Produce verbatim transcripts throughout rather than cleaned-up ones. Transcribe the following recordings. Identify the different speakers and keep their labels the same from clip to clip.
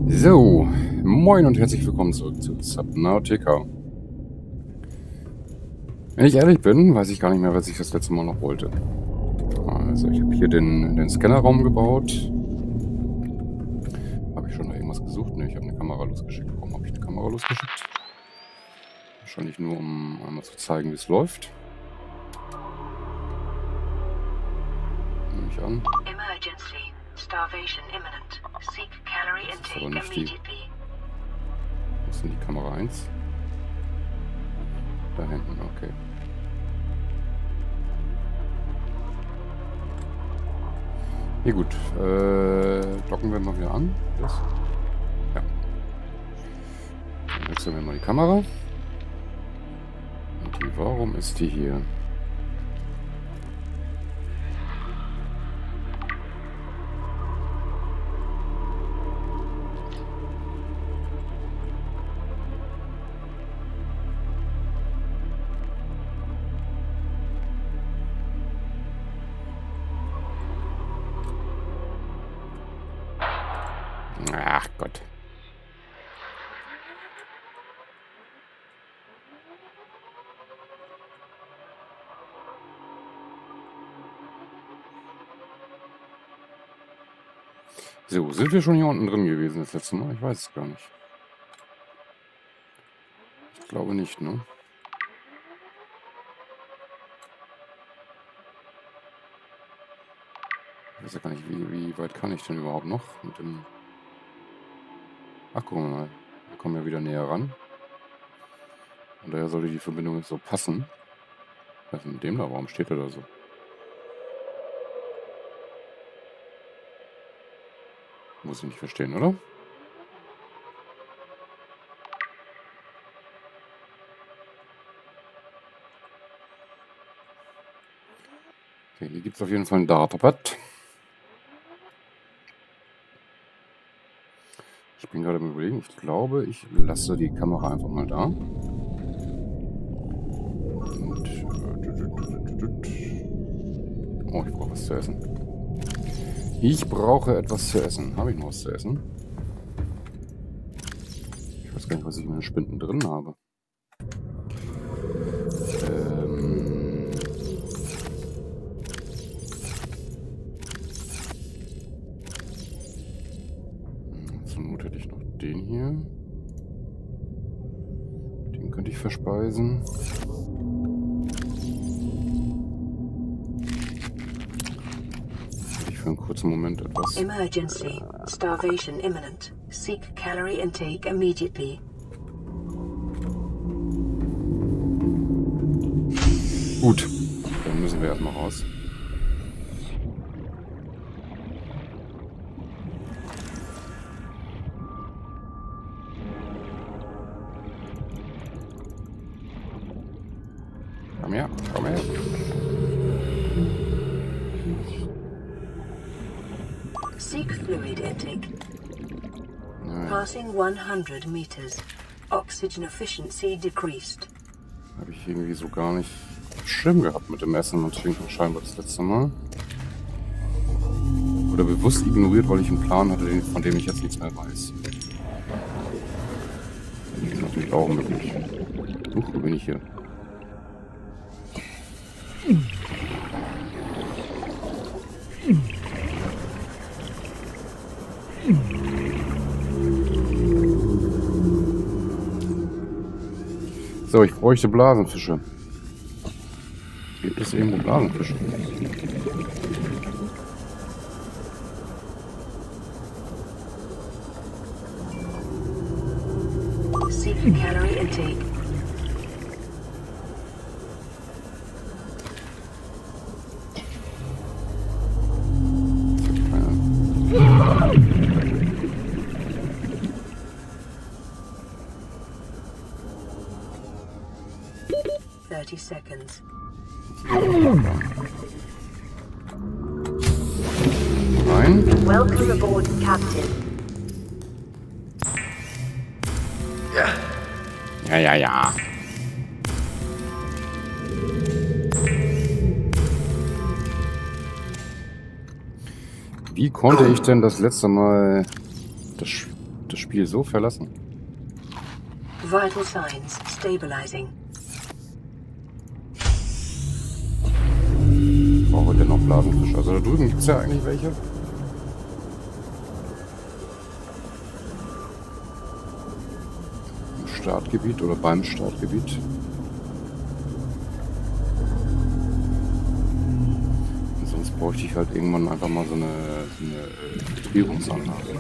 Speaker 1: So, moin und herzlich willkommen zurück zu Subnautica. Wenn ich ehrlich bin, weiß ich gar nicht mehr, was ich das letzte Mal noch wollte. Also ich habe hier den, den Scannerraum gebaut. Habe ich schon noch irgendwas gesucht? Ne, ich habe eine Kamera losgeschickt. Warum habe ich eine Kamera losgeschickt? Wahrscheinlich nur, um einmal zu zeigen, wie es läuft. Nehme ich an.
Speaker 2: Emergency. Starvation imminent. Seek calorie intake immediately.
Speaker 1: Wo ist denn die Kamera eins? Da hinten, okay. Ja gut, äh, docken wir mal wieder an. Das. Ja. Dann wechseln wir mal die Kamera. Und die, warum ist die hier? Ach Gott. So, sind wir schon hier unten drin gewesen das letzte Mal? Ich weiß es gar nicht. Ich glaube nicht, ne? Ich weiß ja gar nicht, wie, wie weit kann ich denn überhaupt noch mit dem... Ach, gucken wir mal. Wir kommen ja wieder näher ran. Und daher sollte die Verbindung so passen. Was ist mit dem da? Warum steht er da so? Muss ich nicht verstehen, oder? Okay, hier gibt es auf jeden Fall ein Datapad. Ich bin gerade am Überlegen. Ich glaube, ich lasse die Kamera einfach mal da. Und, oh, ich brauche was zu essen. Ich brauche etwas zu essen. Habe ich noch was zu essen? Ich weiß gar nicht, was ich in den Spinden drin habe. Ähm... Zur Not hätte ich noch den hier. Den könnte ich verspeisen. Für einen kurzen Moment etwas.
Speaker 2: Emergency. Starvation imminent. Seek calorie intake immediately.
Speaker 1: Gut, dann müssen wir erstmal raus. Komm her, komm her.
Speaker 2: Seek fluid intake.
Speaker 1: Naja.
Speaker 2: Passing one hundred meters. Oxygen efficiency decreased.
Speaker 1: Habe ich irgendwie so gar nicht schlimm gehabt mit dem Essen und Trinken scheinbar das letzte Mal. Oder bewusst ignoriert, weil ich einen Plan hatte, von dem ich jetzt nichts mehr weiß. Das ist natürlich auch möglich. Huch, wo bin ich hier? So, ich bräuchte Blasenfische. Gibt es irgendwo Blasenfische?
Speaker 2: Seek calorie intake. thirty seconds.
Speaker 1: Nein.
Speaker 2: Welcome aboard, Captain.
Speaker 1: Ja, ja, ja. Wie konnte ich denn das letzte Mal das das Spiel so verlassen.
Speaker 2: Vital signs stabilizing.
Speaker 1: Ich brauche denn noch Blasenfische. Also da drüben gibt es ja eigentlich welche. Im Startgebiet oder beim Startgebiet. Und sonst bräuchte ich halt irgendwann einfach mal so eine, so eine Filtrierungsanlage.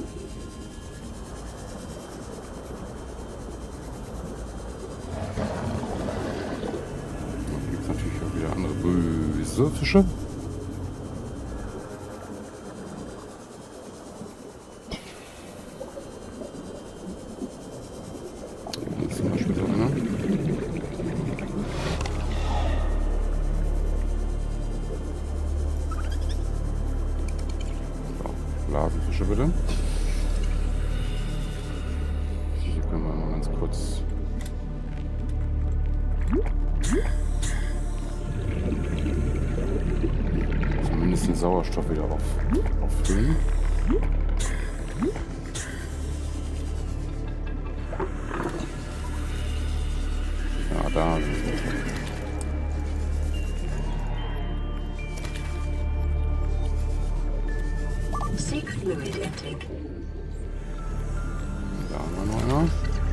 Speaker 1: Böse Fische. Hier ist zum Beispiel so einer. So, Blasenfische bitte. Hier können wir mal ganz kurz. Den Sauerstoff wieder auf, auffüllen. Ja, da sind wir.
Speaker 2: Seek fluid intake.
Speaker 1: Da haben wir noch einer.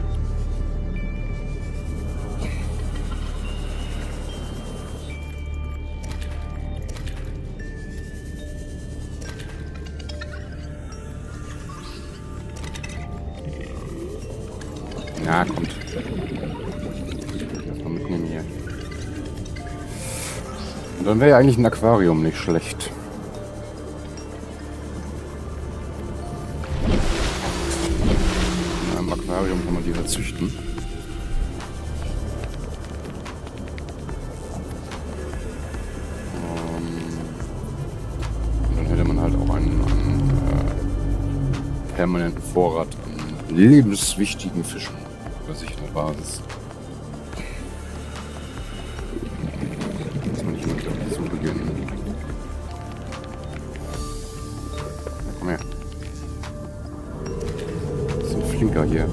Speaker 1: Ja, kommt. Erstmal mitnehmen hier. Und dann wäre ja eigentlich ein Aquarium nicht schlecht. In einem Aquarium kann man die halt züchten. Und dann hätte man halt auch einen, einen äh, permanenten Vorrat an lebenswichtigen Fischen. Bei sich in der Basis. Muss man nicht nur so beginnen. Ja, komm her. Das ist ein Flinker hier.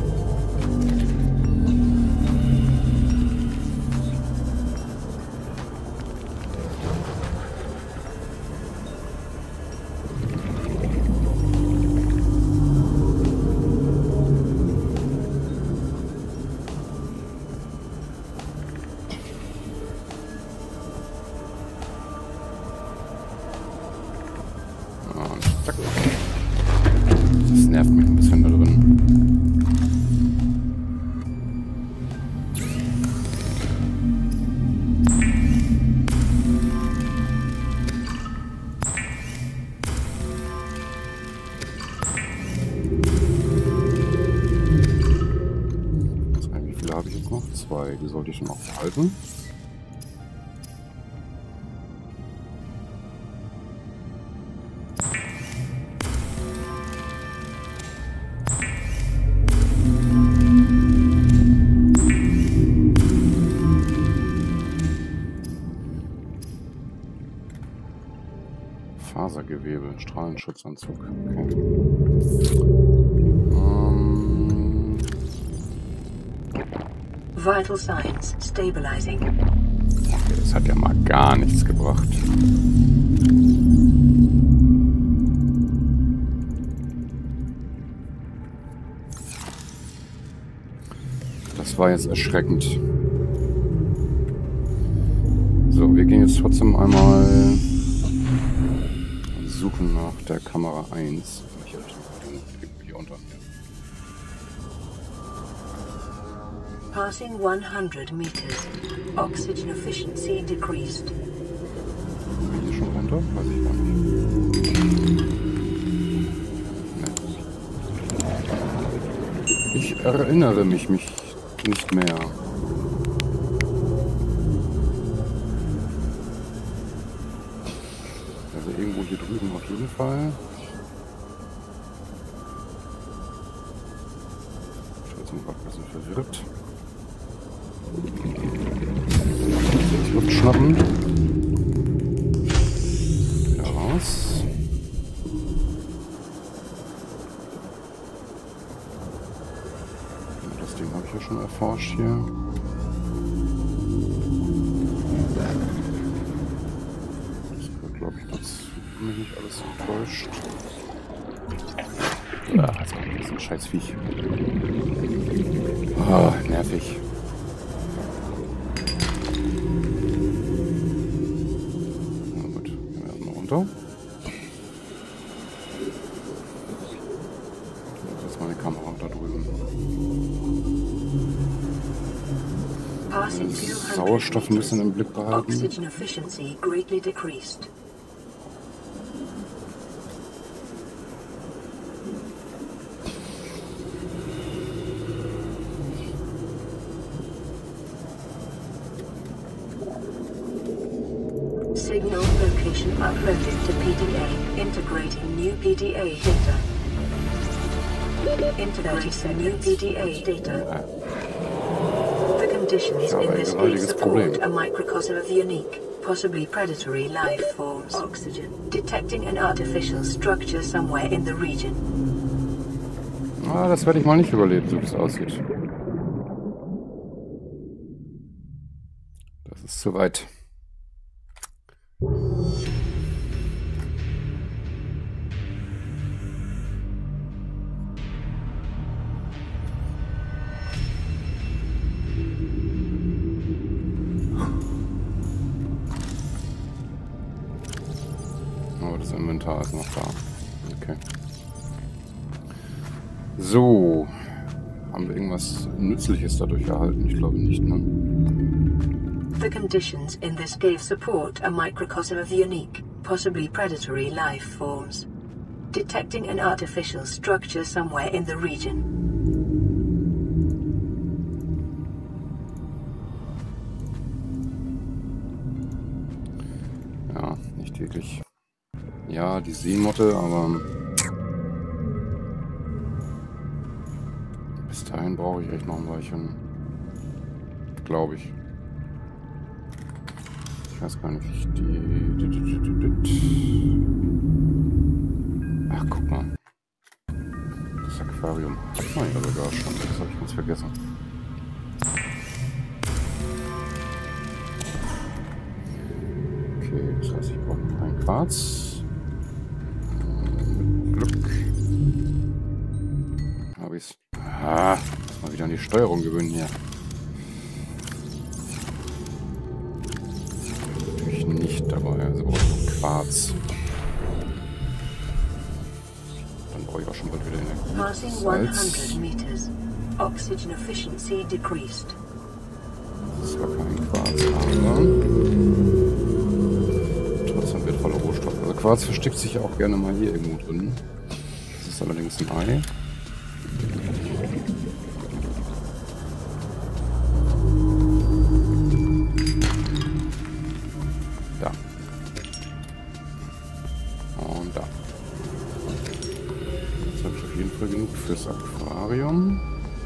Speaker 1: Das nervt mich ein bisschen da drin. Wie viele habe ich jetzt noch? Zwei. Die sollte ich noch behalten. Fasergewebe, Strahlenschutzanzug. Okay. Um.
Speaker 2: Vital signs stabilizing.
Speaker 1: Okay, das hat ja mal gar nichts gebracht. Das war jetzt erschreckend. So, wir gehen jetzt trotzdem einmal suchen nach der Kamera eins. Hier, hier unter mir.
Speaker 2: Passing one hundred meters. Oxygen efficiency decreased.
Speaker 1: Hier schon runter? Weiß ich gar nicht. Nee. Ich erinnere mich, mich nicht mehr. Also irgendwo hier drüben auf jeden Fall. Ich bin jetzt mal ein bisschen verwirrt. Jetzt Luft schnappen. Wieder raus. Ding habe ich ja schon erforscht hier. Das gehört, glaube ich, dazu, wenn mich nicht alles enttäuscht. Ah, jetzt kommt das ein scheiß Viech. Ah, nervig. Na gut, gehen wir erstmal runter. Das ist meine Kamera da drüben. Den Sauerstoff ein bisschen im Blick behalten.
Speaker 2: Oxygen efficiency greatly decreased. Signal location uploaded to P D A. Integrating new P D A data. Integrating new P D A data. The conditions in this case support a microcosm of unique, possibly predatory life forms. Oxygen. Detecting an artificial structure somewhere in the region.
Speaker 1: Ah, das werde ich mal nicht überleben, so wie es aussieht. Das ist zu weit. Aber das Inventar ist noch da. Okay. So. Haben wir irgendwas Nützliches dadurch erhalten? Ich glaube nicht, ne?
Speaker 2: The conditions in this cave support a microcosm of unique, possibly predatory life forms. Detecting an artificial structure somewhere in the region.
Speaker 1: Ja, nicht wirklich. Ja, die Seemotte, aber bis dahin brauche ich echt noch ein Weilchen. Glaube ich. Ich weiß gar nicht, die... Ach, guck mal. Das Aquarium hat man ja sogar schon. Das habe ich ganz vergessen. Okay, das heißt, ich brauche noch einen Quarz. Mit Glück. Habe ich's. Ah, muss mal wieder an die Steuerung gewöhnen hier. Nicht dabei, also brauche ich noch Quarz. Dann brauche ich auch schon bald wieder Energie.
Speaker 2: Passing hundert meters. Oxygen efficiency decreased.
Speaker 1: Das ist gar kein Quarz, aber trotzdem wertvoller Rohstoff. Also Quarz versteckt sich ja auch gerne mal hier irgendwo drin. Das ist allerdings ein Ei. Da. Und da. Jetzt habe ich auf jeden Fall genug fürs Aquarium.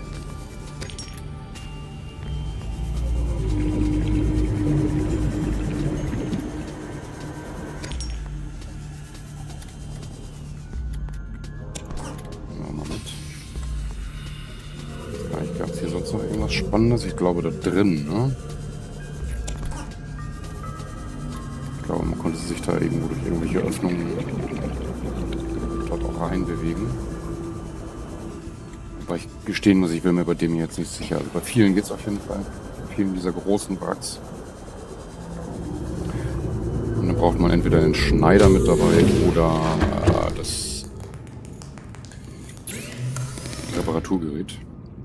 Speaker 1: Gab es hier sonst noch irgendwas Spannendes? Ich glaube da drin, ne? Ich glaube, man konnte sich da irgendwo durch irgendwelche Öffnungen dort auch reinbewegen. Wobei ich gestehen muss, ich bin mir bei dem hier jetzt nicht sicher. Also bei vielen geht es auf jeden Fall. Bei vielen dieser großen Wracks. Und dann braucht man entweder den Schneider mit dabei oder äh, das Reparaturgerät.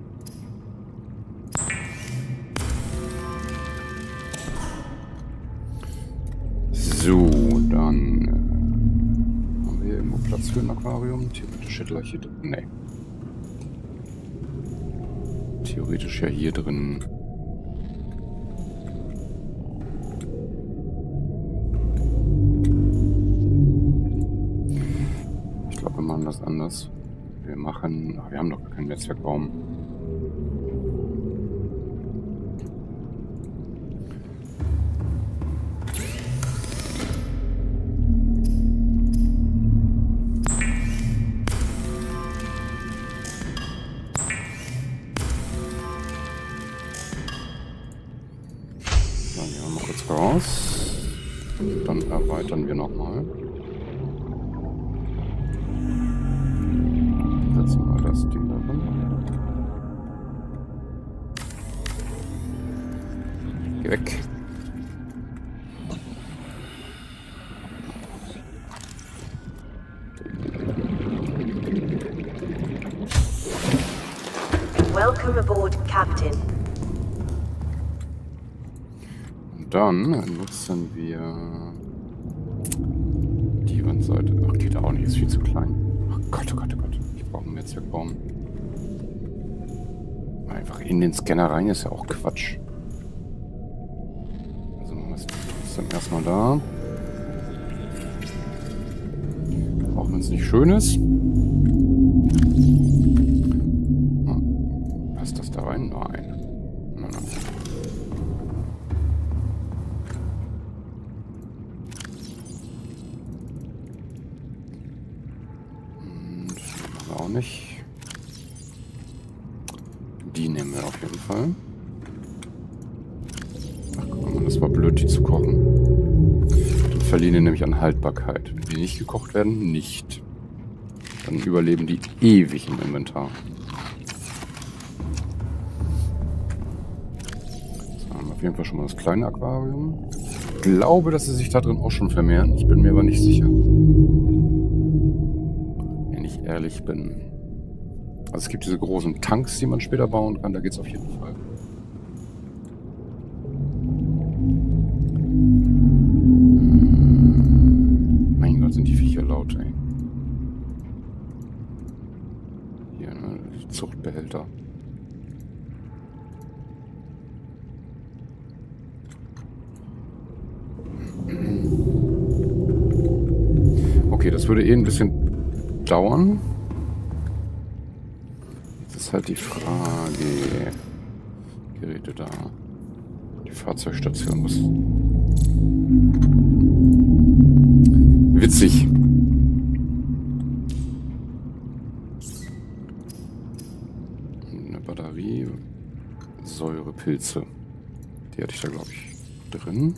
Speaker 1: So, dann äh, haben wir hier irgendwo Platz für ein Aquarium. Theoretisch hätte gleich hier drin. Nee. Theoretisch ja hier drin. Ich glaube, wir machen das anders. Wir machen. Ach, wir haben doch gar keinen Netzwerkraum. raus. Dann erweitern wir nochmal. Setzen wir das Ding da drin. Geh weg.
Speaker 2: Welcome aboard, Captain.
Speaker 1: Und dann nutzen wir die Wandseite. Ach, geht auch nicht, ist viel zu klein. Ach Gott, oh Gott, oh Gott. Ich brauche einen Netzwerkbaum. Einfach in den Scanner rein ist ja auch Quatsch. Also machen wir es dann erstmal da. Auch wenn es nicht schön ist. Passt das da rein? Nein. Nein, nein. Und das machen wir auch nicht. Die nehmen wir auf jeden Fall. Ach, guck mal, das war blöd, die zu kochen. Dann verlieren die nämlich an Haltbarkeit. Wenn die nicht gekocht werden, nicht. Dann überleben die ewig im Inventar. So, haben wir auf jeden Fall schon mal das kleine Aquarium. Ich glaube, dass sie sich da drin auch schon vermehren. Ich bin mir aber nicht sicher. Wenn ich ehrlich bin. Also es gibt diese großen Tanks, die man später bauen kann. Da geht es auf jeden Fall. Mein Gott, sind die Viecher laut, ey. Hier, ne? Zuchtbehälter. Okay, das würde eh ein bisschen dauern. Jetzt ist halt die Frage. Geräte da. Die Fahrzeugstation. Was? Witzig. Eine Batterie. Säurepilze. Die hatte ich da, glaube ich, drin.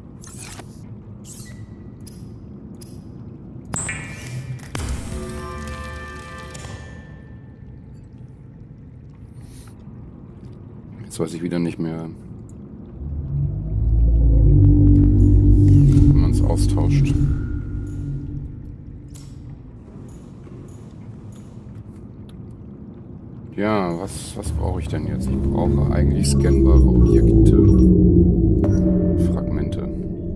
Speaker 1: Jetzt weiß ich wieder nicht mehr, wie man es austauscht. Ja, was, was brauche ich denn jetzt? Ich brauche eigentlich scannbare Objekte. Fragmente.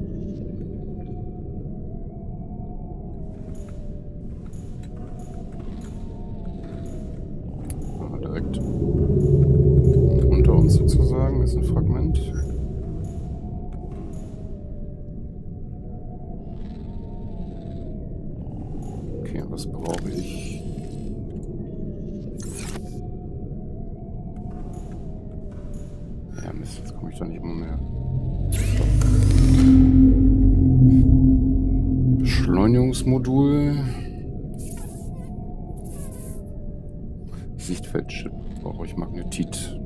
Speaker 1: Aber direkt unter uns sozusagen ist ein Fragment. Okay, was brauche ich? Ja, Mist, jetzt komme ich da nicht immer mehr. Beschleunigungsmodul. Sichtfeldchip brauche ich Magnetit.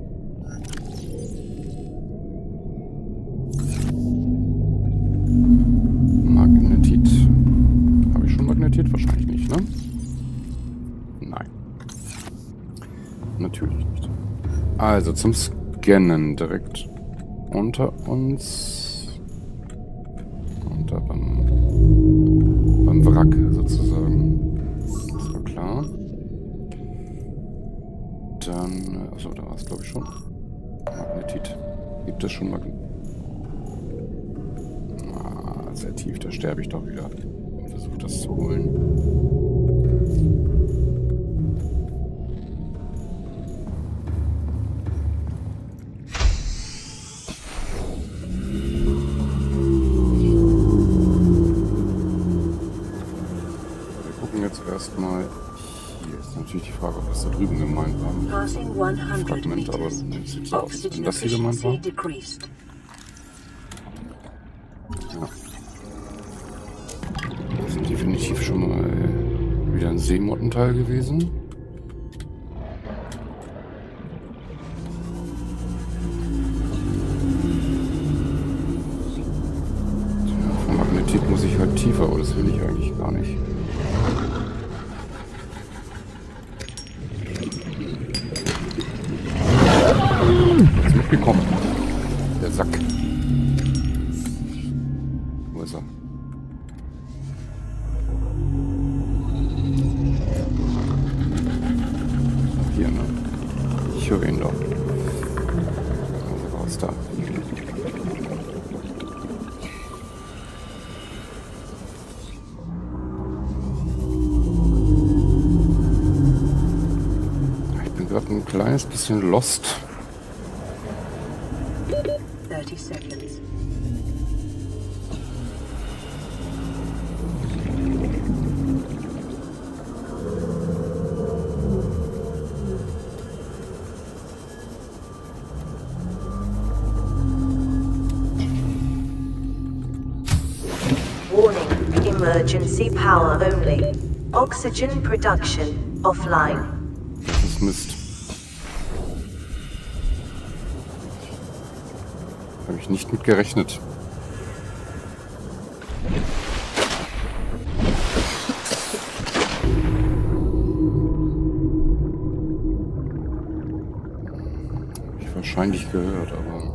Speaker 1: Magnetit. Habe ich schon Magnetit? Wahrscheinlich nicht, ne? Nein. Natürlich nicht. Also zum Scannen direkt unter uns. Unter beim, beim Wrack sozusagen. Das war klar. Dann, also da war es glaube ich schon. Magnetit. Gibt es schon Magnetit? Ah, sehr tief, da sterbe ich doch wieder. Und versuche das zu holen. Erstmal, hier ist natürlich die Frage, ob das da drüben gemeint war. Fragment, aber das sieht so aus, wenn das hier gemeint war. Ja. Das ist definitiv schon mal wieder ein Seemottenteil gewesen. das will ich eigentlich gar nicht. Ist mitgekommen. Der Sack. Wo ist er? Hier, ne? Ich höre ihn doch. Also raus da. Ich bin gerade ein kleines bisschen lost.
Speaker 2: thirty seconds.
Speaker 3: Warning, emergency power only. Oxygen production offline.
Speaker 1: Das ist Mist. Habe ich nicht mit gerechnet. Habe ich wahrscheinlich gehört, aber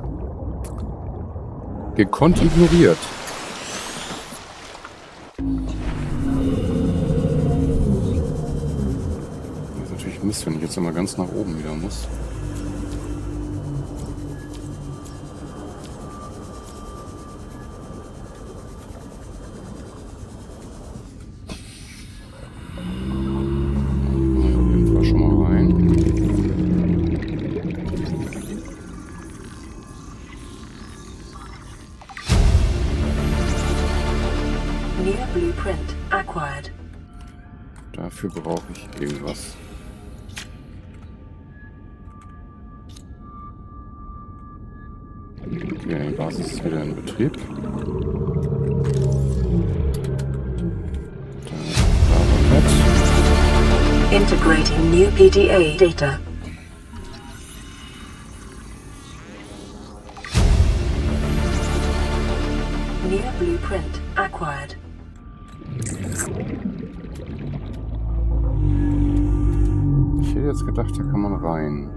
Speaker 1: gekonnt ignoriert. Das ist natürlich Mist, wenn ich jetzt immer ganz nach oben wieder muss.
Speaker 2: Blueprint acquired.
Speaker 1: Dafür brauche ich irgendwas. Okay, die Basis ist wieder in Betrieb.
Speaker 2: Integrating new P D A data. New blueprint acquired.
Speaker 1: Ich hätte jetzt gedacht, da kann man rein.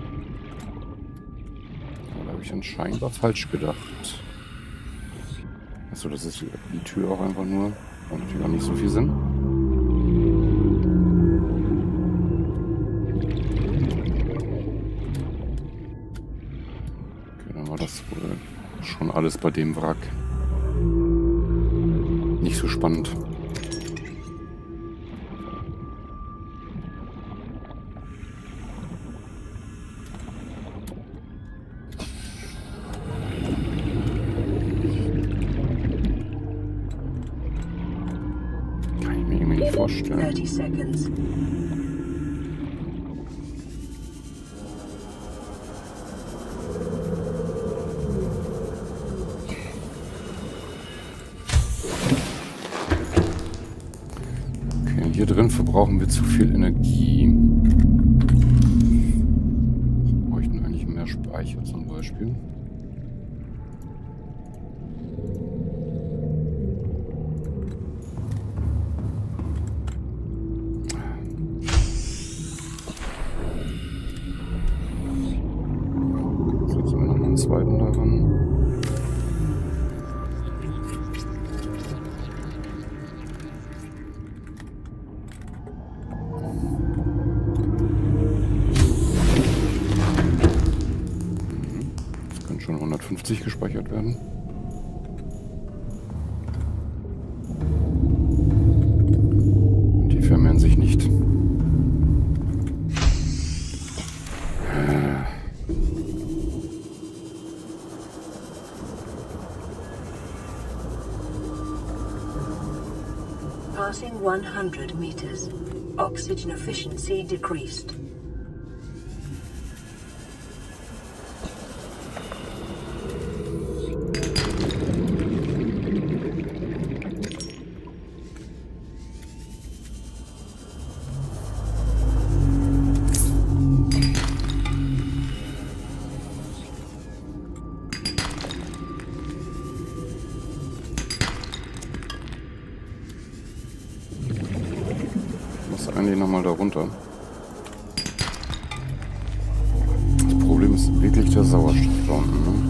Speaker 1: Aber da habe ich anscheinend falsch gedacht. Achso, das ist die Tür auch einfach nur. Macht natürlich auch nicht so viel Sinn. Okay, dann war das wohl schon alles bei dem Wrack. Nicht so spannend. Kann ich mir irgendwie nicht vorstellen.
Speaker 2: thirty seconds.
Speaker 1: Hier drin verbrauchen wir zu viel Energie. Wir bräuchten eigentlich mehr Speicher zum Beispiel. Setzen wir nochmal einen zweiten daran. Schon hundertfünfzig gespeichert werden. Und die vermehren sich nicht. Äh.
Speaker 2: Passing one hundred meters. Oxygen efficiency decreased.
Speaker 1: da runter. Das Problem ist wirklich der Sauerstoff da unten, ne?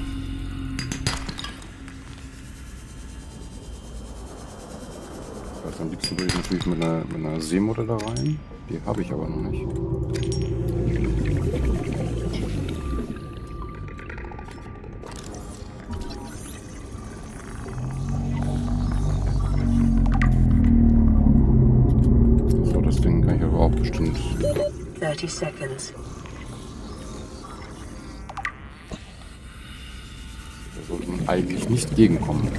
Speaker 1: Das heißt, am liebsten würde ich natürlich mit einer, mit einer Seemutter da rein. Die habe ich aber noch nicht. So, das Ding kann ich aber auch bestimmt.
Speaker 2: thirty seconds.
Speaker 1: Da sollte man eigentlich nicht gegenkommen.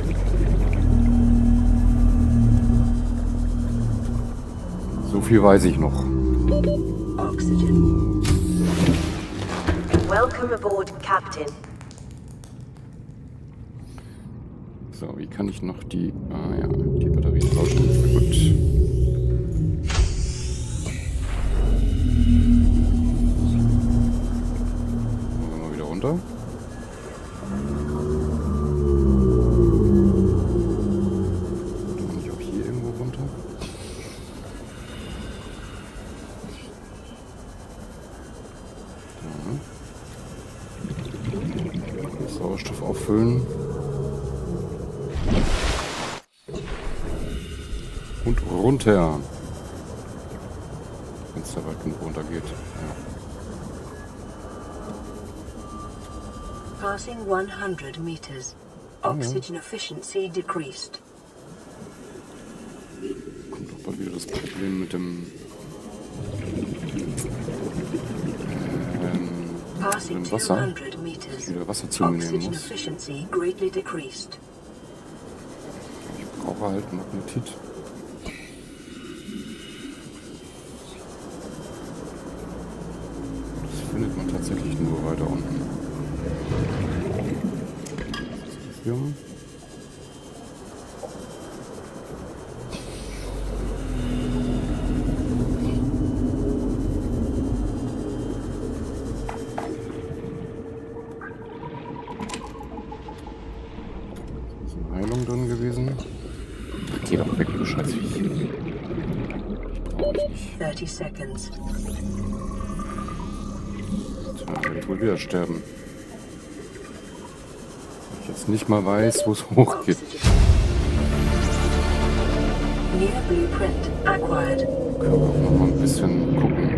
Speaker 1: So viel weiß ich noch.
Speaker 2: Oxygen.
Speaker 3: Welcome aboard, Captain.
Speaker 1: So, wie kann ich noch die... Ah ja, die Batterie tauschen. Gut. Gehen wir mal wieder runter. Kann ich auch hier irgendwo runter? Da. Sauerstoff auffüllen. Und runter. Wenn es da weit genug runter geht. Ja.
Speaker 2: Passing one hundred meters. Oxygen efficiency decreased.
Speaker 1: Kommt auch bald wieder das Problem mit dem, ähm,
Speaker 2: Passing
Speaker 1: mit dem Wasser.
Speaker 2: two hundred meters.
Speaker 1: Ich wieder Wasser zu mir nehmen
Speaker 2: Oxygen
Speaker 1: muss.
Speaker 2: efficiency greatly decreased.
Speaker 1: Ich brauche halt Magnetit. Das findet man tatsächlich nur weiter unten. Lithium. Ist eine Heilung drin gewesen. Ach, geh doch weg, du Scheißviech. Brauche ich nicht.
Speaker 2: thirty seconds.
Speaker 1: Tja, werde ich wohl wieder sterben. Wenn ich jetzt nicht mal weiß, wo es hochgeht.
Speaker 2: New blueprint acquired.
Speaker 1: Können wir auch noch mal ein bisschen gucken.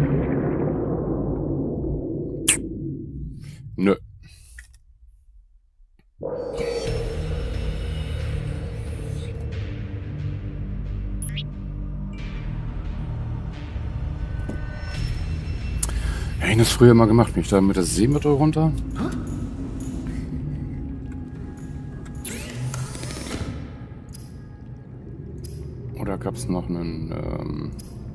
Speaker 1: Nö. Hätte ich das früher mal gemacht, mich da mit der Seemutter runter. Oder gab es noch einen... Ähm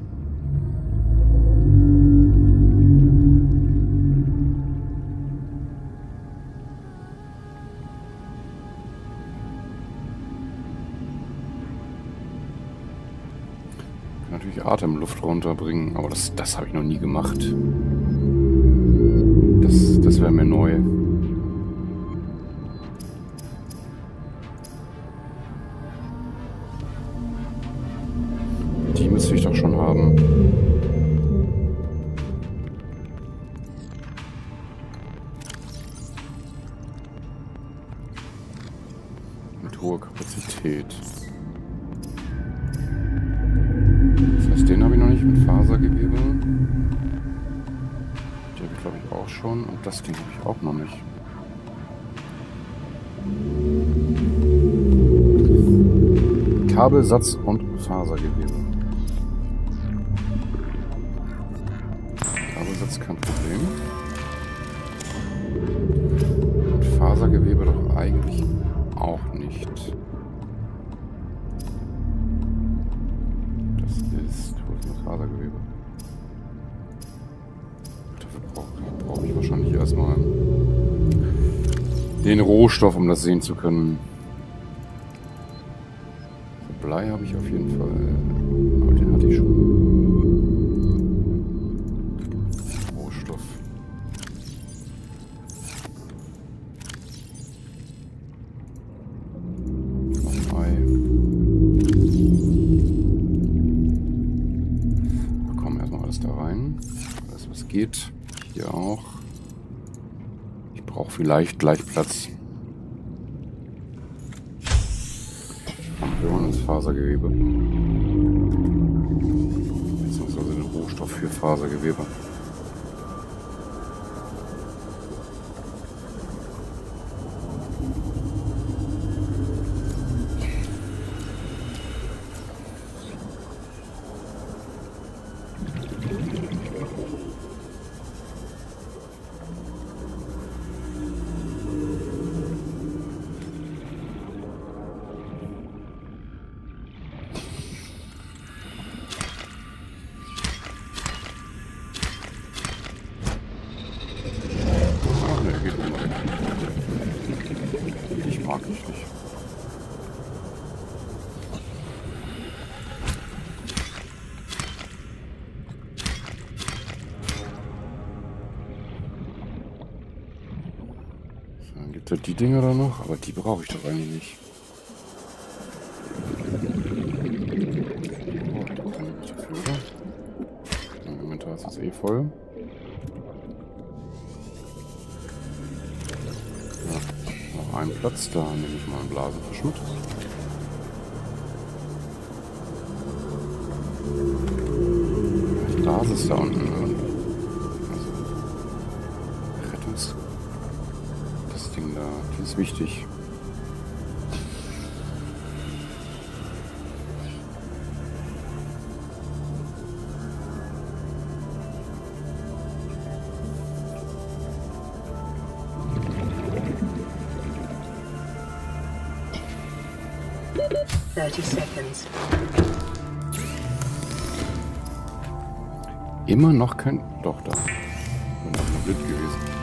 Speaker 1: kann natürlich Atemluft runterbringen, aber das, das habe ich noch nie gemacht. Das, das wäre mir neu. Die müsste ich doch schon haben. Mit hoher Kapazität. Das heißt, den habe ich noch nicht mit Fasergewebe. Die habe ich, glaube ich, auch schon. Und das Ding habe ich auch noch nicht. Kabelsatz und Fasergewebe. Kabelsatz kein Problem. Und Fasergewebe doch eigentlich auch nicht. Das ist... Wo ist das Fasergewebe? Dafür brauche brauch ich wahrscheinlich erstmal den Rohstoff, um das sehen zu können. Blei habe ich auf jeden Fall. Aber den hatte ich schon. Rohstoff. Noch ein Ei. geht. Hier auch. Ich brauche vielleicht gleich Platz. Wir holen uns Fasergewebe. Beziehungsweise den Rohstoff für Fasergewebe. Die Dinger da noch, aber die brauche ich doch eigentlich nicht. Oh, da kann ich nicht dafür, oder? Mein Inventar ist jetzt eh voll. Ja, noch einen Platz, da nehme ich mal einen Blasenfisch mit. Die Blase ist da unten. Also, Rettungs... Ding da, das ist wichtig.
Speaker 2: thirty seconds.
Speaker 1: Immer noch kein... Doch, da. Bin auch noch blind gewesen.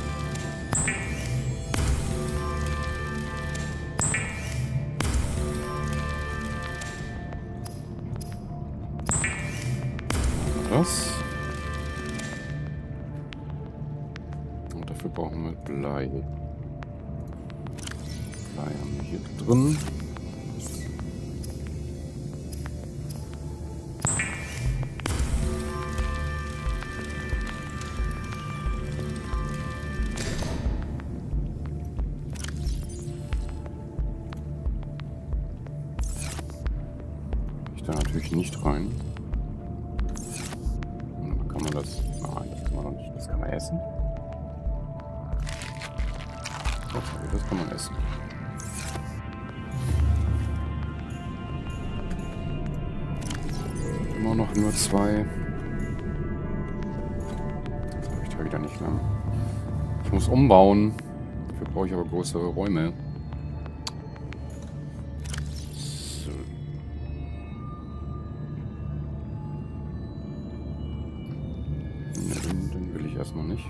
Speaker 1: Das. Und dafür brauchen wir Blei. Blei haben wir hier drin. Ich da natürlich nicht rein. Kann man das? Nein, das kann man noch nicht. Das kann man essen. Okay, das kann man essen. Immer noch nur zwei. Das habe ich da wieder nicht lang. Ich muss umbauen. Dafür brauche ich aber größere Räume. So. Ne, den, den will ich erstmal nicht.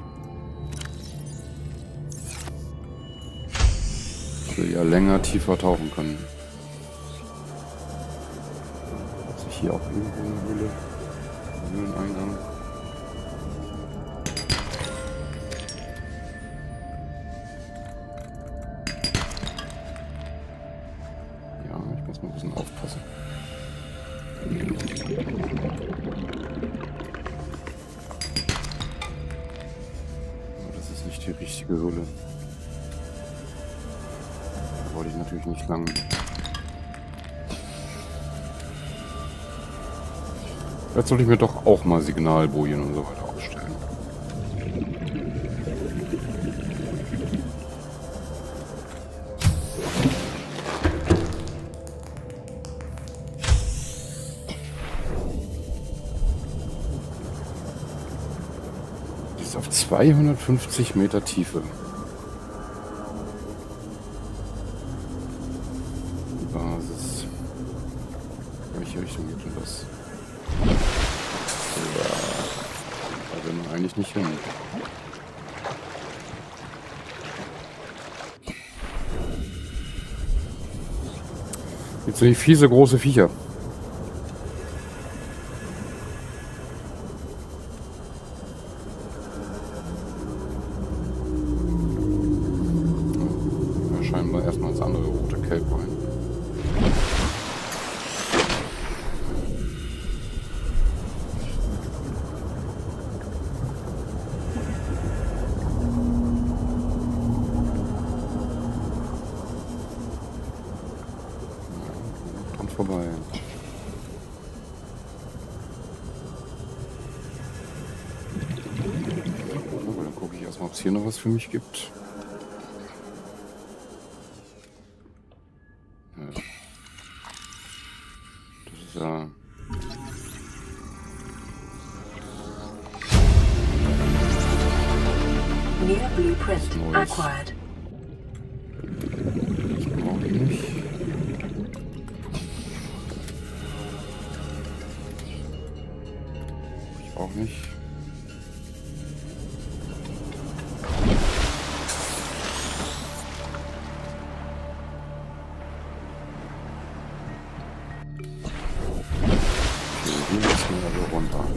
Speaker 1: Ich will ja länger, tiefer tauchen können. Dass ich hier auch irgendwo eine Höhle, einen Höhleneingang. Ja, ich muss mal ein bisschen aufpassen. Aber das ist nicht die richtige Höhle. Wollte ich natürlich nicht lang. Jetzt sollte ich mir doch auch mal Signalbojen und so weiter aufstellen. Die ist auf zweihundertfünfzig Meter Tiefe. Basis. Welche Richtung geht denn das? Ja, da will man eigentlich nicht hin. Jetzt sind die fiese große Viecher. Ja, scheinbar erstmal ins andere rote Kelp rein. vorbei. Aber dann gucke ich erstmal, ob es hier noch was für mich gibt. Ja. Das ist ja...
Speaker 2: Near blueprint acquired.
Speaker 1: Das brauche ich nicht. Ich auch nicht. Okay, hier müssen wir also runter.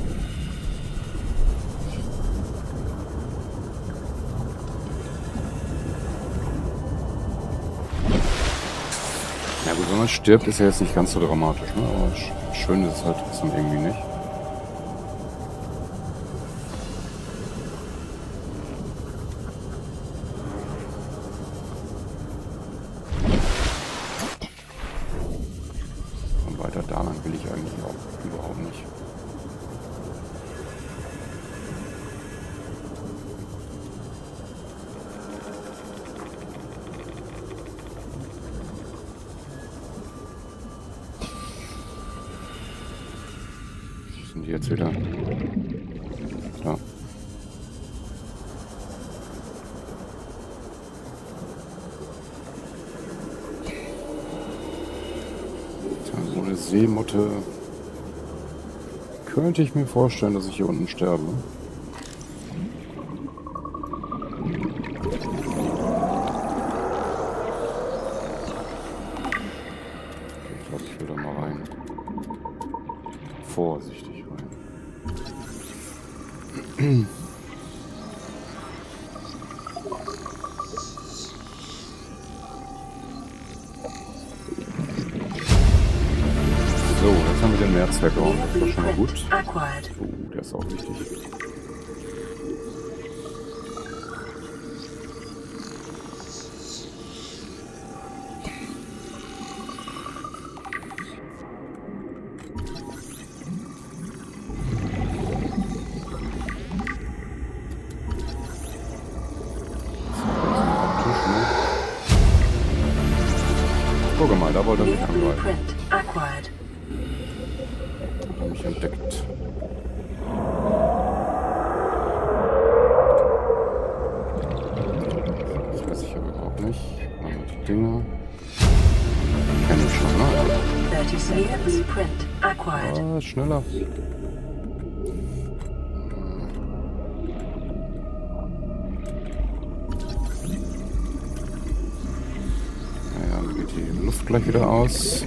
Speaker 1: Ja gut, wenn man stirbt, ist ja jetzt nicht ganz so dramatisch, ne? Aber sch schön ist es halt trotzdem irgendwie nicht. Und weiter da lang will ich eigentlich auch überhaupt nicht. Sind die jetzt wieder? Da. Tja, so eine Seemotte. Könnte ich mir vorstellen, dass ich hier unten sterbe. Okay, ich glaube, ich will da mal rein. Vorsichtig rein. So, jetzt haben wir den Mehrzweckraum. Das war schon mal gut. Oh, der ist auch wichtig. Guck mal, da wollte er mich angreifen. Hat er mich entdeckt. Das weiß ich aber auch nicht. Machen wir die Dinger. Kenne ich schon, ne? Ah, schneller. Die Luft gleich wieder aus.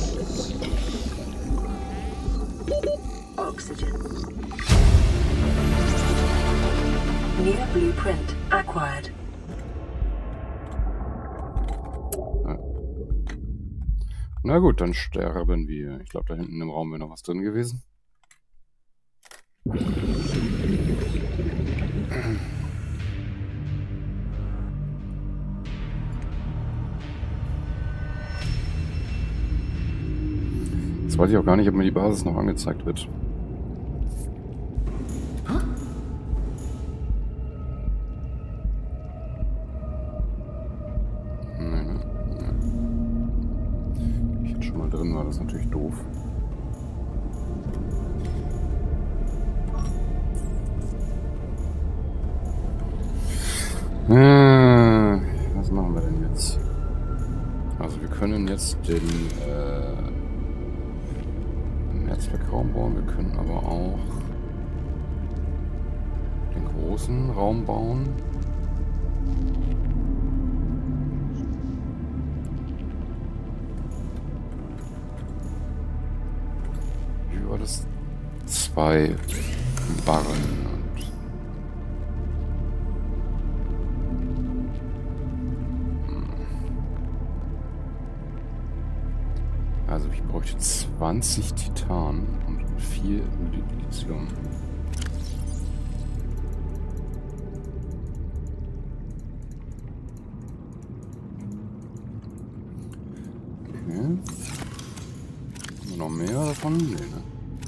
Speaker 2: Oxygen. Near blueprint acquired.
Speaker 1: Ja. Na gut, dann sterben wir. Ich glaube, da hinten im Raum wäre noch was drin gewesen. Jetzt weiß ich auch gar nicht, ob mir die Basis noch angezeigt wird. Nee, ne? Nee. Ich jetzt schon mal drin war, das ist natürlich doof. Äh, was machen wir denn jetzt? Also wir können jetzt den äh, Netzwerkraum bauen, wir können aber auch den großen Raum bauen. Wie war das? Zwei Barren und also ich bräuchte zwanzig Titan und vier Lithium. Okay. einer davon? Nee, ne?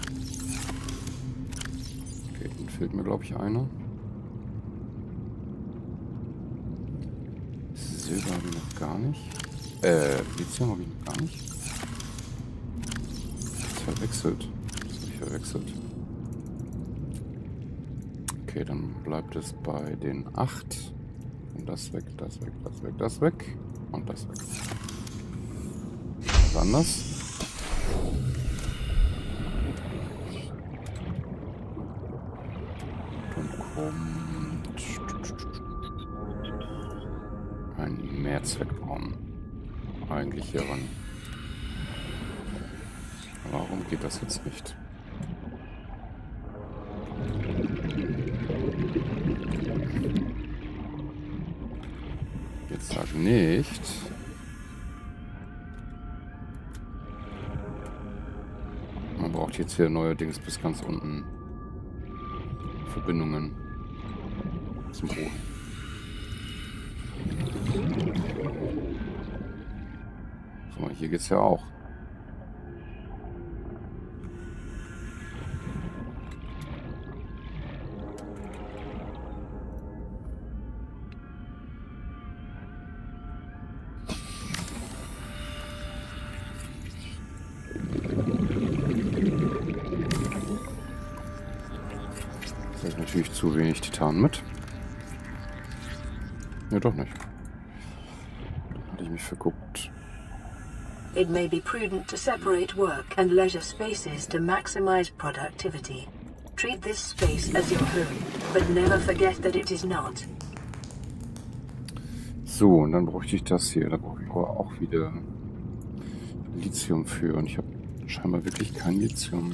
Speaker 1: Okay, dann fehlt mir, glaube ich, einer. Silber habe ich noch gar nicht. Äh, Lithium habe ich noch gar nicht. Das verwechselt. Das habe ich verwechselt. Okay, dann bleibt es bei den acht. Und das weg, das weg, das weg, das weg. Und das weg. Was anders? Dann kommt ein Mehrzweckraum eigentlich hier ran. Warum geht das jetzt nicht? Jetzt sag nicht. Man braucht jetzt hier neuerdings bis ganz unten Verbindungen zum Boden. So, hier geht's ja auch. Natürlich zu wenig Titan mit. Ja, doch nicht. Dann hatte ich mich verguckt.
Speaker 2: It may be prudent to separate work and leisure spaces to maximize productivity. Treat this space as your home, but never forget that it is not.
Speaker 1: So, und dann bräuchte ich das hier. Da brauche ich aber auch wieder Lithium für. Und ich habe scheinbar wirklich kein Lithium.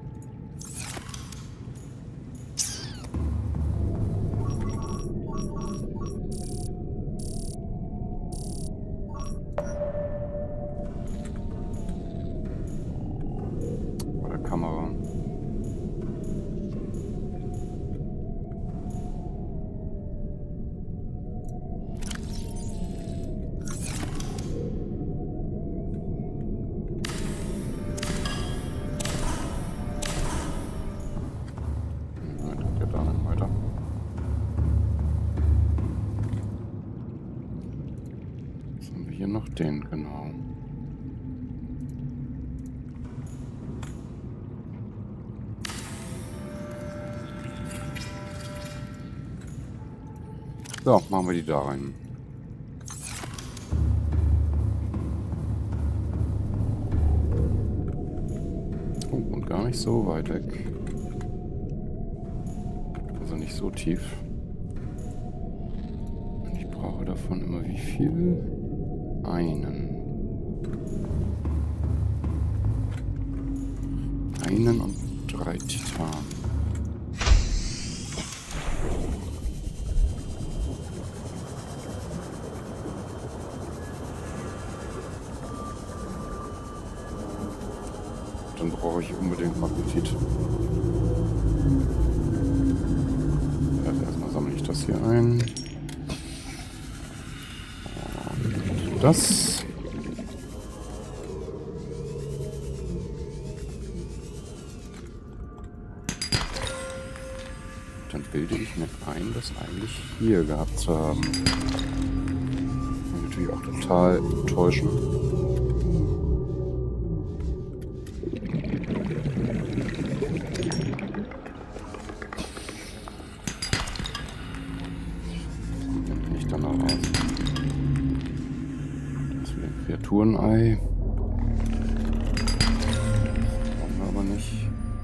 Speaker 1: Noch den, genau. So, machen wir die da rein. Oh, und gar nicht so weit weg. Also nicht so tief. Und ich brauche davon immer wie viel? Einen. Einen und drei Titan. Dann brauche ich unbedingt Magnetit. Also erstmal sammle ich das hier ein. Das. Dann bilde ich mir ein, das eigentlich hier gehabt zu haben. Natürlich auch total enttäuschen. Nicht danach aus. Kreaturenei. Brauchen wir aber nicht.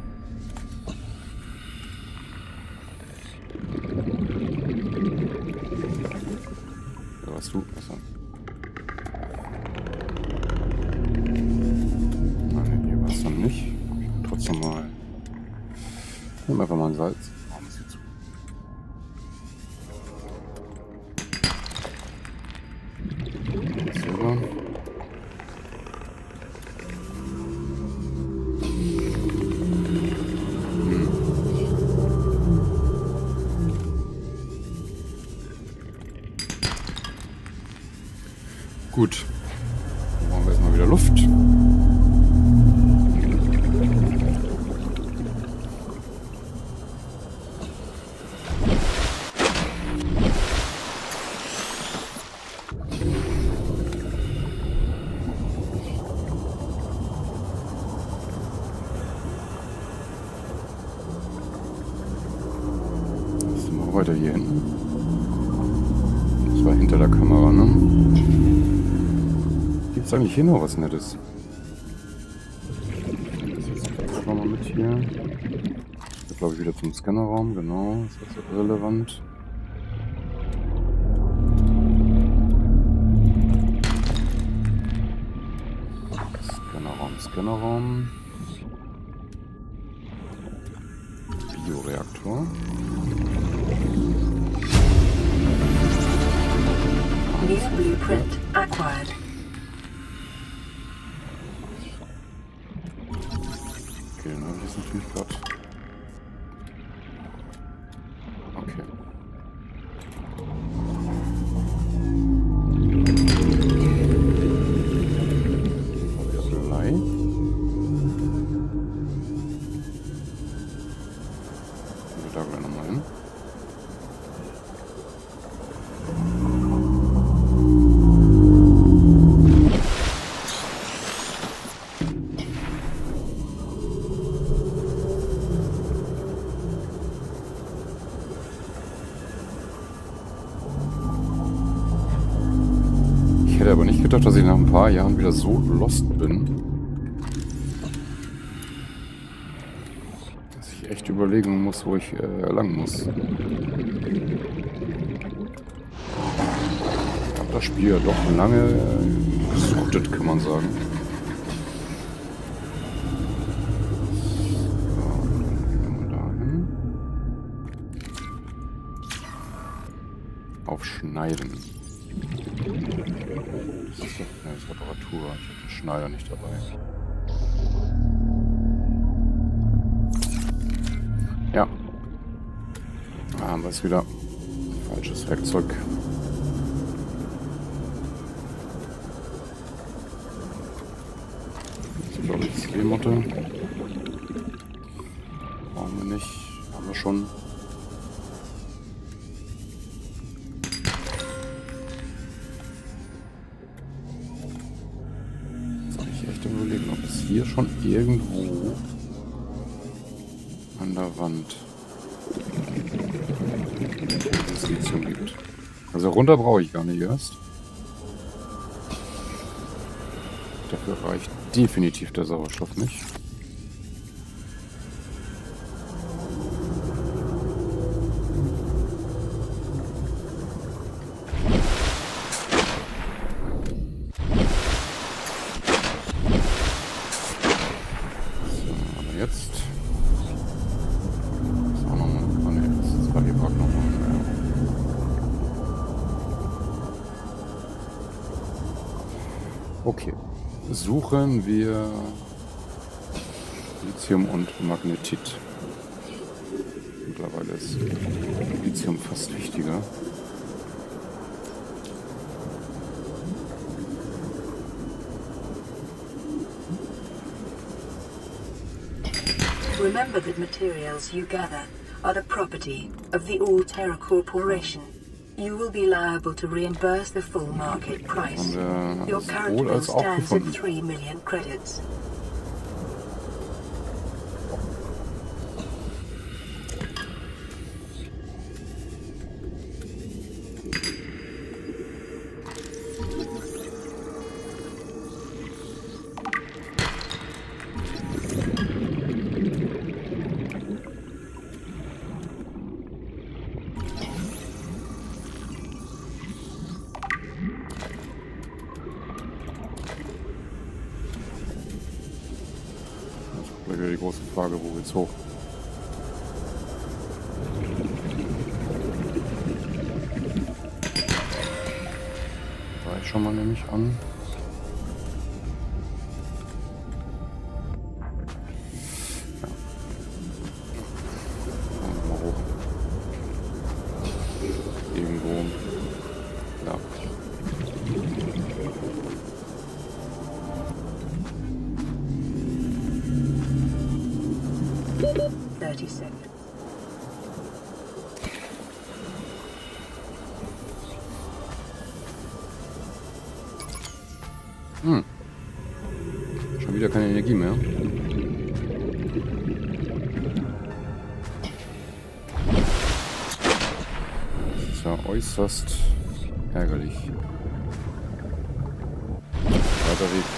Speaker 1: Ja, was du? Achso. Nein, hier war es dann nicht. Trotzdem mal. Nehmen wir einfach mal ein Salz. Silber. Gut, dann brauchen wir erstmal wieder Luft. noch weiter hier hin. Das war hinter der Kamera, ne? Gibt's eigentlich hier noch was Nettes? Das machen wir mit hier. Das glaube ich wieder zum Scannerraum, genau. Das ist also relevant. Scannerraum, Scannerraum. Bioreaktor.
Speaker 2: New blueprint acquired.
Speaker 1: Okay, dann habe ich jetzt natürlich gerade. Okay. Blei. Wir da gleich nochmal hin. Ich hätte aber nicht gedacht, dass ich nach ein paar Jahren wieder so lost bin, dass ich echt überlegen muss, wo ich äh, lang muss. Ich habe das Spiel ja doch lange äh, gesuchtet, kann man sagen. So, dann gehen wir mal dahin. Aufschneiden. Das ist, doch, ne, das ist Reparatur. Ich habe den Schneider nicht dabei. Ja. Da haben wir es wieder. Falsches Werkzeug. Das ist, glaube ich, die C-Motte. Brauchen wir nicht. Haben wir schon. Überlegen, ob es hier schon irgendwo an der Wand das Lithium gibt. Also runter brauche ich gar nicht erst. Dafür reicht definitiv der Sauerstoff nicht. Jetzt. Das ist auch nochmal. Oh ne, das ist zwar hier gerade nochmal. Ja. Okay. Suchen wir Lithium und Magnetit. Mittlerweile ist Lithium fast wichtiger.
Speaker 2: Remember that materials you gather are the property of the Alterra Corporation. You will be liable to reimburse the full market price. Your current bill stands at three million credits.
Speaker 1: Wieder die große Frage, wo geht's hoch? Da ich schon mal nämlich an. Ja. Mal hoch. Irgendwo. Ja.
Speaker 2: thirty seconds.
Speaker 1: Hm. Schon wieder keine Energie mehr. ja äußerst ärgerlich. Weiter Weg.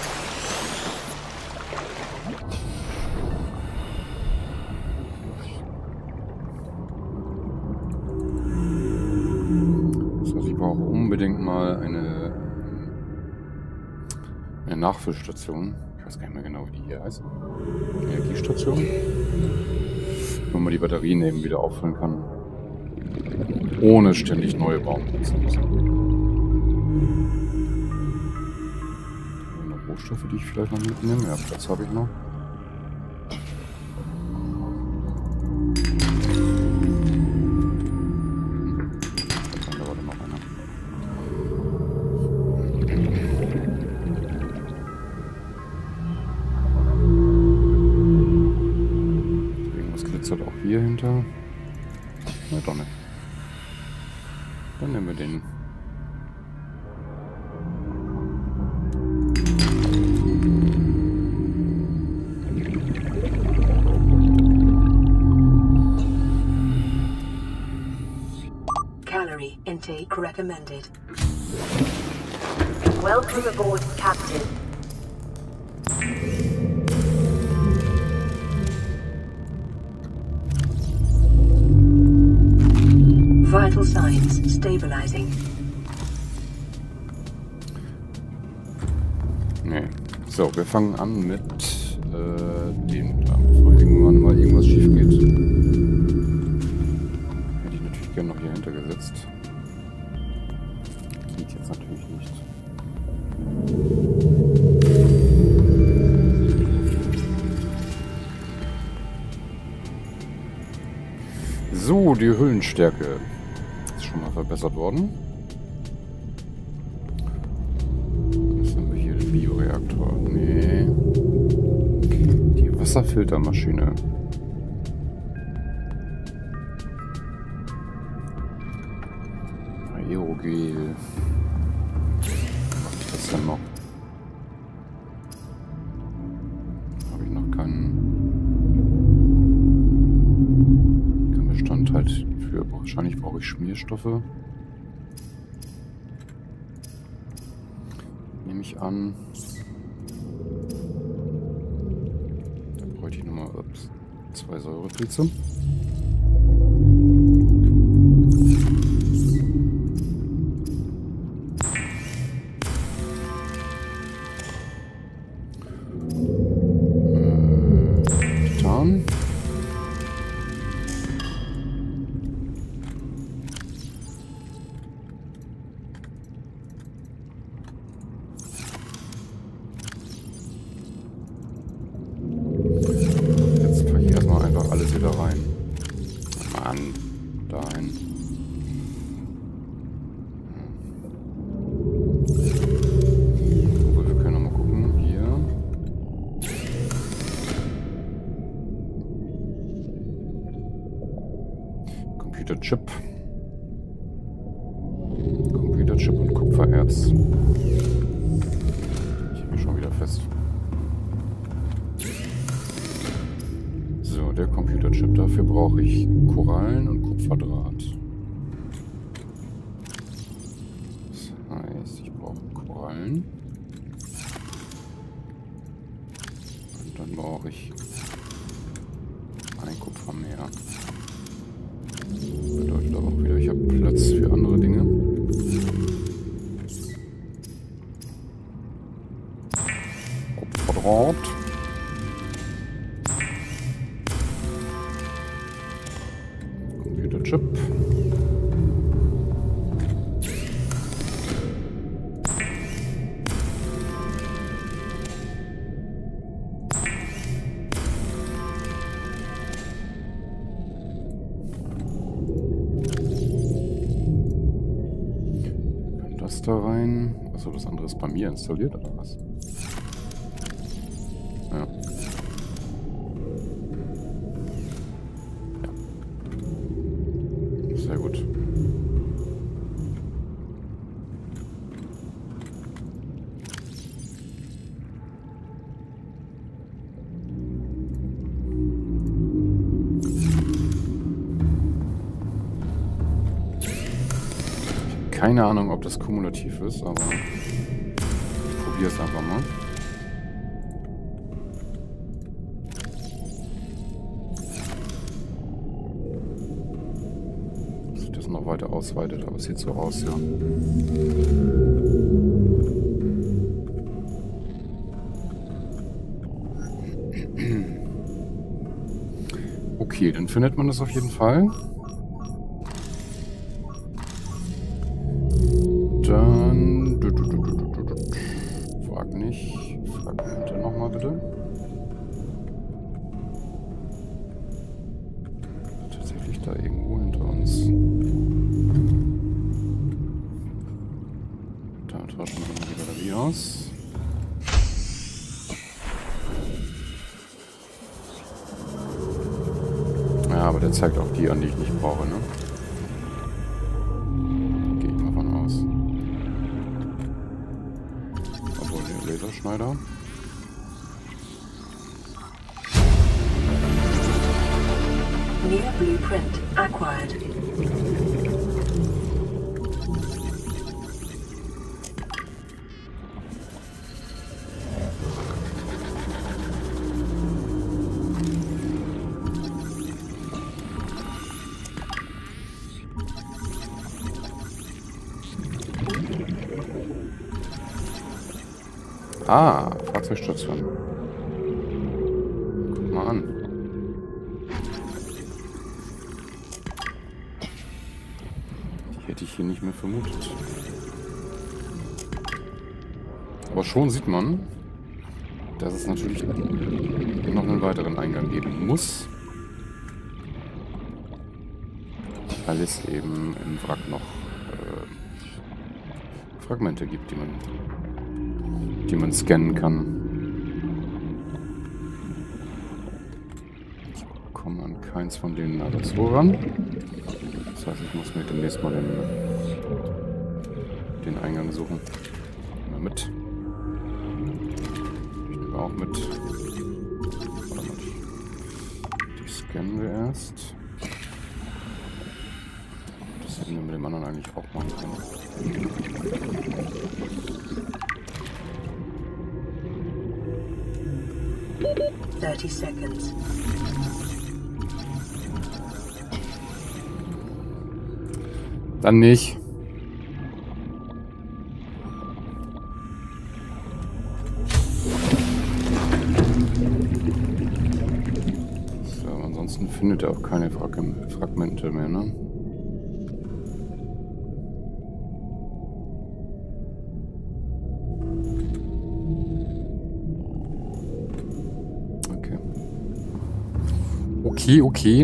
Speaker 1: Das heißt, ich brauche unbedingt mal eine, eine Nachfüllstation. Ich weiß gar nicht mehr genau, wie die hier heißt. Energiestation. Wo man die Batterien eben wieder auffüllen kann. Ohne ständig neue bauen zu müssen. Noch Rohstoffe, die ich vielleicht noch mitnehme. Ja, Platz habe ich noch. Da war noch einer. Irgendwas glitzert auch hier hinter. Ne, doch nicht. Dann nehmen wir den.
Speaker 2: Calorie intake recommended.
Speaker 3: Welcome aboard, Captain.
Speaker 2: Vital signs stabilizing.
Speaker 1: Nee. So, wir fangen an mit äh, dem da, bevor irgendwann mal irgendwas schief geht. Hätte ich natürlich gerne noch hier hintergesetzt. Geht jetzt natürlich nicht. So, die Hüllenstärke ist schon mal verbessert worden. Was haben wir hier? Den Bioreaktor. Nee. Die Wasserfiltermaschine. Aerogel. Was ist das denn noch? Habe ich noch keinen keinen Bestandteil für. Wahrscheinlich brauche ich Schmierstoffe. Nehme ich an. Da bräuchte ich nochmal ups, zwei Säurepilze. Titan. Jetzt packe ich erstmal einfach alles wieder rein. Mann, dahin. Obwohl, wir können noch mal gucken. Hier. Computerchip. Computerchip und Kupfererz. Ich bin schon wieder fest. So, der Computerchip. Dafür brauche ich Korallen und Kupferdraht. Das heißt, ich brauche Korallen. Und dann brauche ich ein Kupfer mehr. Bedeutet aber auch wieder, ich habe Platz für andere Dinge. Kupferdraht. Computerchip. Das da rein. Achso, das andere ist bei mir installiert, oder was? Ja. Ja. Sehr gut. Keine Ahnung, ob das kumulativ ist, aber ich probiere es einfach mal. Dass sich das noch weiter ausweitet, aber es sieht so aus, ja. Okay, dann findet man das auf jeden Fall. Dann... Du, du, du, du, du, du. Frag nicht. Fragmente nochmal bitte. Tatsächlich da irgendwo hinter uns. Da tauschen wir mal die Batterie aus. Ja, aber der zeigt auch die an, die ich nicht brauche, ne? Gehe ich mal von aus. Obwohl, der Laserschneider.
Speaker 2: Near blueprint acquired.
Speaker 1: Ah, Fahrzeugstation. Guck mal an. Die hätte ich hier nicht mehr vermutet. Aber schon sieht man, dass es natürlich noch einen weiteren Eingang geben muss. Weil es eben im Wrack noch äh, Fragmente gibt, die man die man scannen kann. Ich komme an keins von denen aber so ran. Das heißt, ich muss mir demnächst mal den, den Eingang suchen. Mal mit. Ich nehme auch mit. Warte mal. Die scannen wir erst. Das hätten wir mit dem anderen eigentlich auch machen können.
Speaker 2: thirty seconds.
Speaker 1: Dann nicht. So, ansonsten findet er auch keine Frag Fragmente mehr, ne? Okay, okay.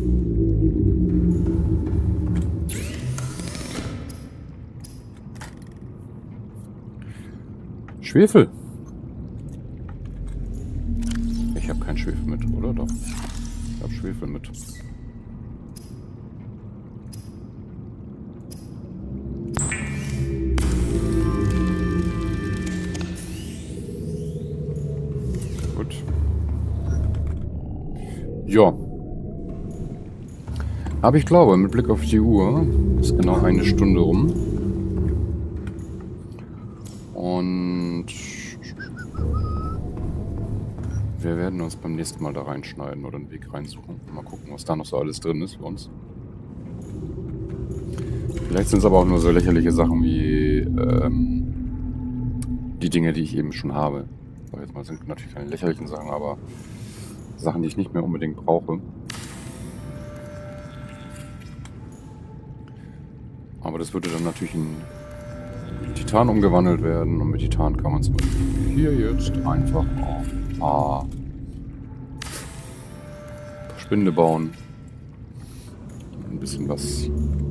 Speaker 1: Schwefel. Ich habe keinen Schwefel mit, oder? Doch. Ich habe Schwefel mit. Gut. Ja. Aber ich glaube, mit Blick auf die Uhr ist genau eine Stunde rum. Und wir werden uns beim nächsten Mal da reinschneiden oder einen Weg reinsuchen. Mal gucken, was da noch so alles drin ist für uns. Vielleicht sind es aber auch nur so lächerliche Sachen wie ähm, die Dinge, die ich eben schon habe. Aber jetzt mal sind natürlich keine lächerlichen Sachen, aber Sachen, die ich nicht mehr unbedingt brauche. Aber das würde dann natürlich in Titan umgewandelt werden. Und mit Titan kann man zum Beispiel hier jetzt einfach ein paar Spinde bauen. Ein bisschen was,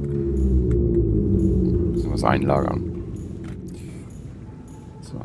Speaker 1: ein bisschen was einlagern. So.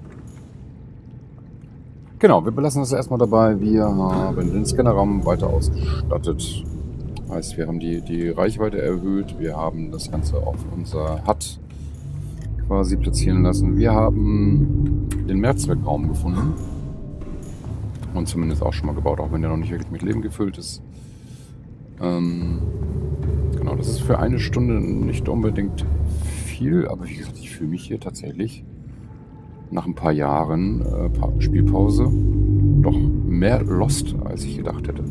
Speaker 1: Genau, wir belassen das erstmal dabei. Wir haben den Scannerraum weiter ausgestattet. Heißt, wir haben die, die Reichweite erhöht, wir haben das Ganze auf unser H U D quasi platzieren lassen. Wir haben den Mehrzweckraum gefunden und zumindest auch schon mal gebaut, auch wenn der noch nicht wirklich mit Leben gefüllt ist. Ähm, genau, das ist für eine Stunde nicht unbedingt viel, aber wie gesagt, ich fühle mich hier tatsächlich nach ein paar Jahren äh, Spielpause doch mehr lost, als ich gedacht hätte.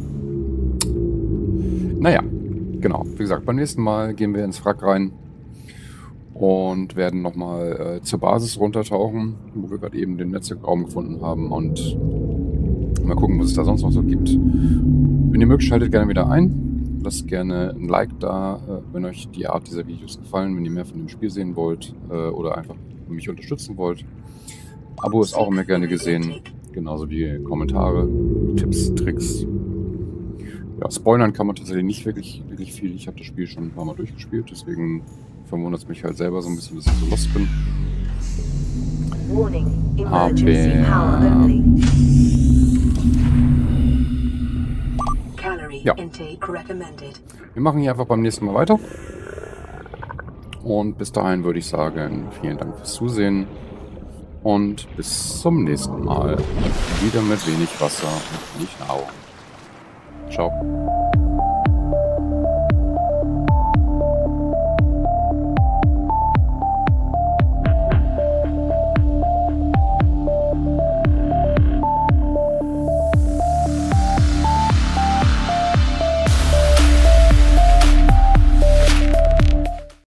Speaker 1: Naja, genau. Wie gesagt, beim nächsten Mal gehen wir ins Wrack rein und werden nochmal äh, zur Basis runtertauchen, wo wir gerade eben den Netzwerkraum gefunden haben und mal gucken, was es da sonst noch so gibt. Wenn ihr mögt, schaltet gerne wieder ein. Lasst gerne ein Like da, äh, wenn euch die Art dieser Videos gefallen, wenn ihr mehr von dem Spiel sehen wollt äh, oder einfach mich unterstützen wollt. Abo ist auch immer gerne gesehen, genauso wie Kommentare, Tipps, Tricks. Ja, spoilern kann man tatsächlich nicht wirklich, wirklich viel. Ich habe das Spiel schon ein paar Mal durchgespielt, deswegen verwundert es mich halt selber so ein bisschen, dass ich so lost bin.
Speaker 3: Warning,
Speaker 1: Aber
Speaker 3: emergency power only. Calorie
Speaker 1: ja,
Speaker 3: intake recommended.
Speaker 1: wir machen hier einfach beim nächsten Mal weiter. Und bis dahin würde ich sagen, vielen Dank fürs Zusehen. Und bis zum nächsten Mal. Wieder mit wenig Wasser und wenig Nahrung. Ciao.